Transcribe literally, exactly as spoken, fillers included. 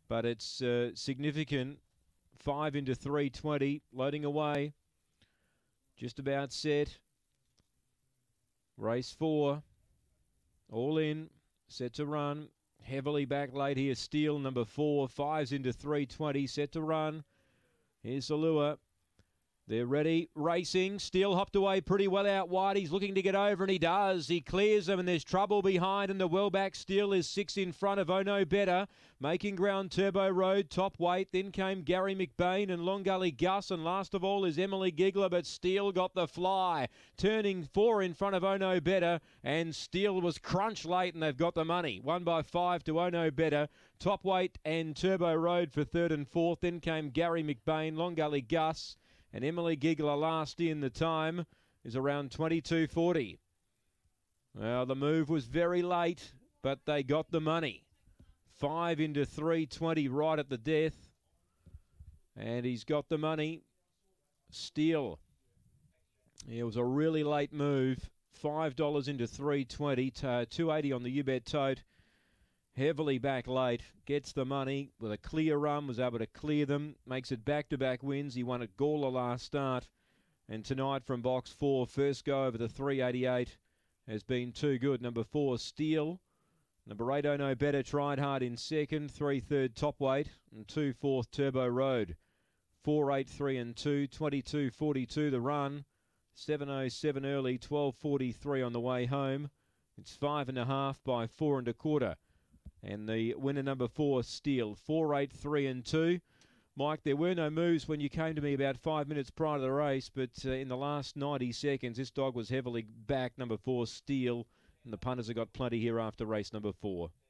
but it's uh, significant. Five into three twenty, loading away. Just about set. Race four. All in. Set to run. Heavily back late here. Steel number four. Fives into three twenty. Set to run. Here's the lure. They're ready, racing. Steel hopped away pretty well out wide. He's looking to get over, and he does. He clears them, and there's trouble behind, and the well-back Steel is six in front of Oh No Better. Making ground, Turbo Road, top weight. Then came Gary McBain and Long Gully Gus, and last of all is Emily Giggler, but Steel got the fly. Turning four in front of Oh No Better, and Steel was crunch late, and they've got the money. One by five to Oh No Better. Top weight and Turbo Road for third and fourth. Then came Gary McBain, Long Gully Gus, and Emily Giggler last in. The time is around twenty-two forty. Well, the move was very late, but they got the money. Five into three twenty right at the death. And he's got the money. Steel. It was a really late move. Five dollars into three twenty. two eighty on the U Bet Tote. Heavily back late, gets the money with a clear run, was able to clear them, makes it back-to-back wins. He won at Gawler last start, and tonight from box four, first go over the three eighty-eight has been too good. Number four, Steel. Number eight, Oh No Better, tried hard in second. Three third, Top Weight, and two fourth, Turbo Road. Four eight three and two, twenty-two forty-two the run. Seven oh seven early, twelve forty-three on the way home. It's five and a half by four and a quarter. And the winner number four, Steel, four eight three and two. Mike, there were no moves when you came to me about five minutes prior to the race, but uh, in the last ninety seconds, this dog was heavily back, number four, Steel, and the punters have got plenty here after race number four.